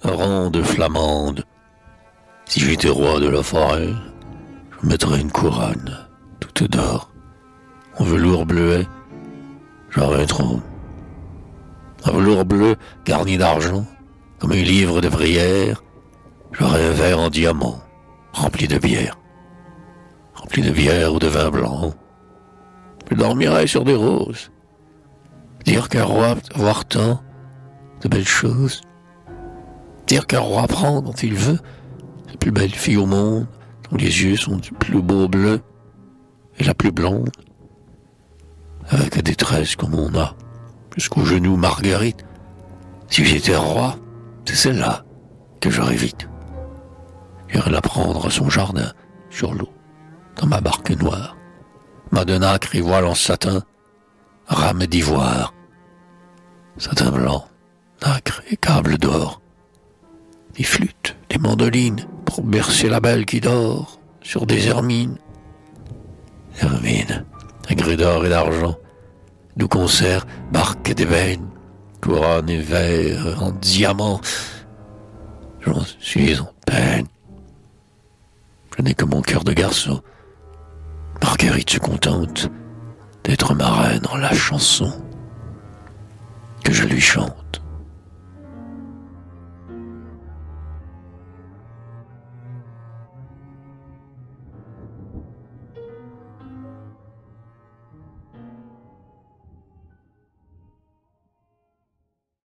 ronde flamande. Si j'étais roi de la forêt, je mettrais une couronne, toute d'or, en velours bleuet, j'aurais un trône. Un velours bleu garni d'argent, comme un livre de prières, j'aurais un verre en diamant, rempli de bière. Rempli de bière ou de vin blanc. Je dormirais sur des roses. Dire qu'un roi peut avoir tant de belles choses. Dire qu'un roi prend quand il veut la plus belle fille au monde, dont les yeux sont du plus beau bleu et la plus blonde, avec la détresse comme on a, jusqu'au genou Marguerite. Si j'étais roi, c'est celle-là que j'aurais vite. J'irais la prendre à son jardin, sur l'eau, dans ma barque noire, ma de nacre et voile en satin, rame d'ivoire, satin blanc, nacre et câble d'or, des flûtes, des mandolines, pour bercer la belle qui dort sur des hermines. Hermine, à grès d'or et d'argent, d'où concert, barque d'ébène, couronne et verre en diamant. J'en suis en peine. Je n'ai que mon cœur de garçon. Marguerite se contente d'être ma reine en la chanson que je lui chante.